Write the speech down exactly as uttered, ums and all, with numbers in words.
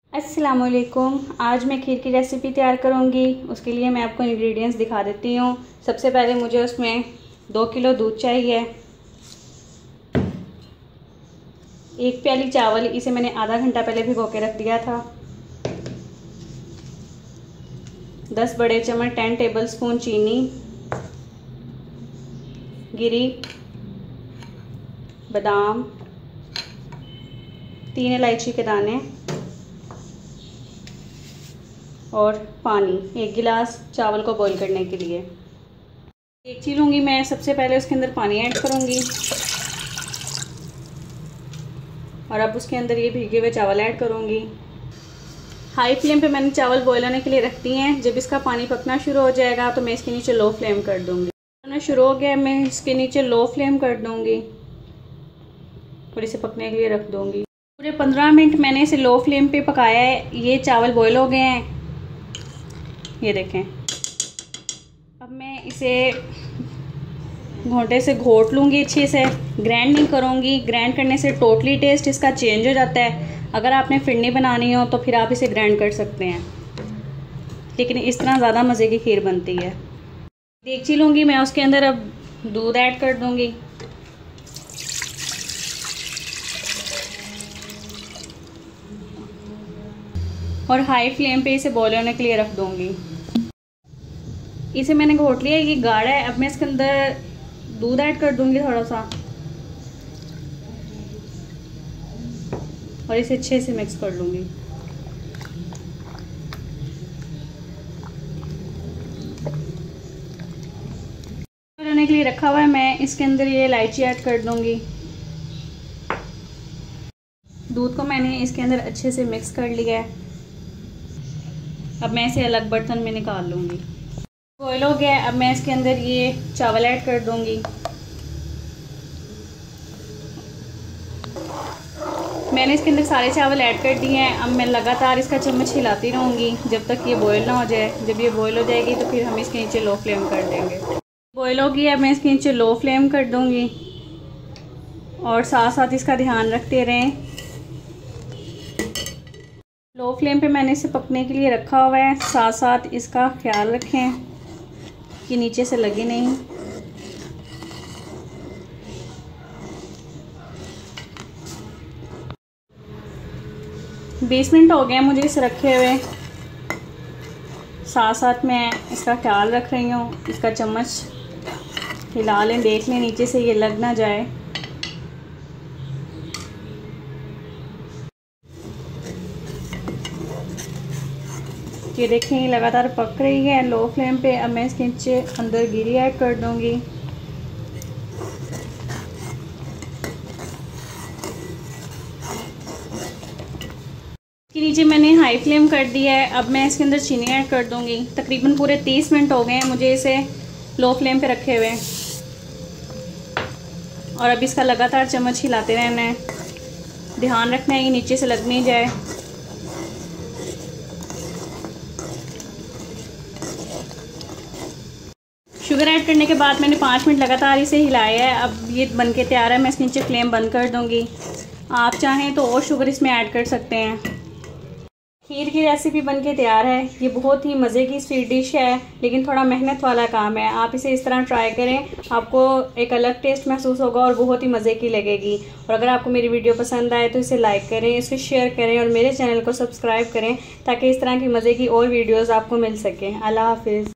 अस्सलामुअलैकुम। आज मैं खीर की रेसिपी तैयार करूंगी। उसके लिए मैं आपको इंग्रेडिएंट्स दिखा देती हूँ। सबसे पहले मुझे उसमें दो किलो दूध चाहिए, एक प्याली चावल, इसे मैंने आधा घंटा पहले भिगो के रख दिया था, दस बड़े चम्मच टेन टेबल स्पून चीनी, गिरी, बादाम, तीन इलायची के दाने और पानी, एक गिलास चावल को बॉईल करने के लिए। एक चीज़ लूँगी मैं, सबसे पहले उसके अंदर पानी ऐड करूँगी और अब उसके अंदर ये भीगे हुए चावल ऐड करूँगी। हाई फ्लेम पे मैंने चावल बॉईल होने के लिए रख दिए हैं। जब इसका पानी पकना शुरू हो जाएगा तो मैं इसके नीचे लो फ्लेम कर दूँगी। पकना शुरू हो गया, मैं इसके नीचे लो फ्लेम कर दूँगी और इसे पकने के लिए रख दूँगी। पूरे पंद्रह मिनट मैंने इसे लो फ्लेम पे पकाया है। ये चावल बॉईल हो गए हैं, ये देखें। अब मैं इसे घोंटे से घोट लूँगी, अच्छे से ग्राइंड नहीं करूँगी। ग्राइंड करने से टोटली टेस्ट इसका चेंज हो जाता है। अगर आपने फिरनी बनानी हो तो फिर आप इसे ग्राइंड कर सकते हैं, लेकिन इस तरह ज़्यादा मज़े की खीर बनती है। देगची लूँगी मैं, उसके अंदर अब दूध ऐड कर दूँगी और हाई फ्लेम पे इसे बॉईल होने के लिए रख दूँगी। इसे मैंने घोट लिया, ये गाढ़ा है। अब मैं इसके अंदर दूध ऐड कर दूँगी थोड़ा सा और इसे अच्छे से मिक्स कर लूँगी। बनाने के लिए रखा हुआ है, मैं इसके अंदर ये इलायची ऐड कर दूँगी। दूध को मैंने इसके अंदर अच्छे से मिक्स कर लिया है। अब मैं इसे अलग बर्तन में निकाल लूँगी। बॉईल हो गया है, अब मैं इसके अंदर ये चावल ऐड कर दूँगी। मैंने इसके अंदर सारे चावल ऐड कर दिए हैं। अब मैं लगातार इसका चम्मच हिलाती रहूँगी जब तक ये बॉईल ना हो जाए। जब ये बॉईल हो जाएगी तो फिर हम इसके नीचे लो फ्लेम कर देंगे। बॉईल हो गया है, मैं इसके नीचे लो फ्लेम कर दूँगी और साथ साथ इसका ध्यान रखते रहें। लो फ्लेम पे मैंने इसे पकने के लिए रखा हुआ है। साथ साथ इसका ख्याल रखें कि नीचे से लगे नहीं। बीस मिनट हो गए मुझे इसे रखे हुए। साथ साथ मैं इसका ख्याल रख रही हूँ। इसका चम्मच हिला लें, देख लें नीचे से ये लग ना जाए। ये देखें, ये लगातार पक रही है लो फ्लेम पे। अब मैं इसके नीचे अंदर गिरी ऐड कर दूंगी। इसके नीचे मैंने हाई फ्लेम कर दिया है। अब मैं इसके अंदर चीनी ऐड कर दूंगी। तकरीबन पूरे तीस मिनट हो गए हैं मुझे इसे लो फ्लेम पे रखे हुए और अब इसका लगातार चम्मच हिलाते रहना है। ध्यान रखना है ये नीचे से लग नहीं जाए। शुगर ऐड करने के बाद मैंने पाँच मिनट लगातार इसे हिलाया है। अब ये बनके तैयार है। मैं इसके नीचे फ्लेम बंद कर दूंगी। आप चाहें तो और शुगर इसमें ऐड कर सकते हैं। खीर की रेसिपी बनके तैयार है। ये बहुत ही मज़े की स्वीट डिश है, लेकिन थोड़ा मेहनत वाला काम है। आप इसे इस तरह ट्राई करें, आपको एक अलग टेस्ट महसूस होगा और बहुत ही मज़े की लगेगी। और अगर आपको मेरी वीडियो पसंद आए तो इसे लाइक करें, इसे शेयर करें और मेरे चैनल को सब्सक्राइब करें ताकि इस तरह की मज़े की और वीडियोज़ आपको मिल सकें। अल्लाह हाफिज़।